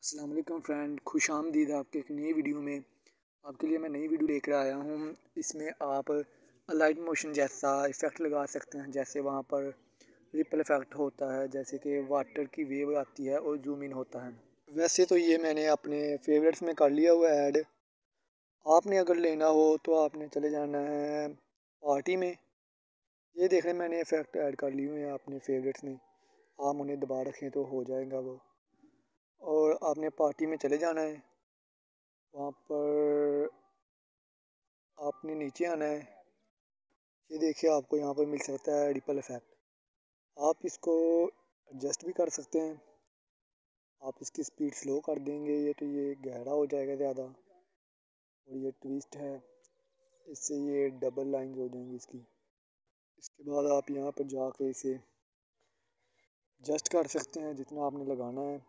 अस्सलाम वालेकुम फ्रेंड, खुश आमदीद आपके एक नई वीडियो में। आपके लिए मैं नई वीडियो लेकर आया हूँ। इसमें आप लाइट मोशन जैसा इफ़ेक्ट लगा सकते हैं, जैसे वहाँ पर रिपल इफ़ेक्ट होता है, जैसे कि वाटर की वेव आती है और जूम इन होता है। वैसे तो ये मैंने अपने फेवरेट्स में कर लिया हुआ है ऐड। आपने अगर लेना हो तो आपने चले जाना है पार्टी में। ये देख रहे हैं, मैंने इफ़ेक्ट ऐड कर लिए हुए हैं अपने फेवरेट्स में। आप उन्हें दबा रखें तो हो जाएगा वो। और आपने पार्टी में चले जाना है, वहाँ पर आपने नीचे आना है। ये देखिए, आपको यहाँ पर मिल सकता है रिपल इफ़ेक्ट। आप इसको एडजस्ट भी कर सकते हैं। आप इसकी स्पीड स्लो कर देंगे ये तो ये गहरा हो जाएगा ज़्यादा। और ये ट्विस्ट है, इससे ये डबल लाइंस हो जाएंगी इसकी। इसके बाद आप यहाँ पर जाके इसे एडजस्ट कर सकते हैं जितना आपने लगाना है।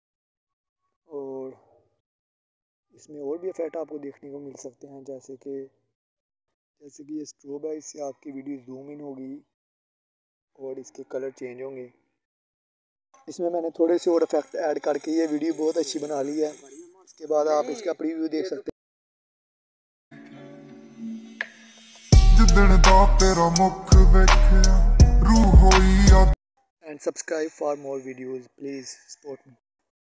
और इसमें और भी इफ़ेक्ट आपको देखने को मिल सकते हैं, जैसे कि ये स्ट्रोब है, इससे आपकी वीडियो जूम इन होगी और इसके कलर चेंज होंगे। इसमें मैंने थोड़े से और इफेक्ट ऐड करके ये वीडियो बहुत अच्छी बना ली है। इसके बाद आप इसका प्रीव्यू देख सकते हैं। And subscribe for more videos, please support me.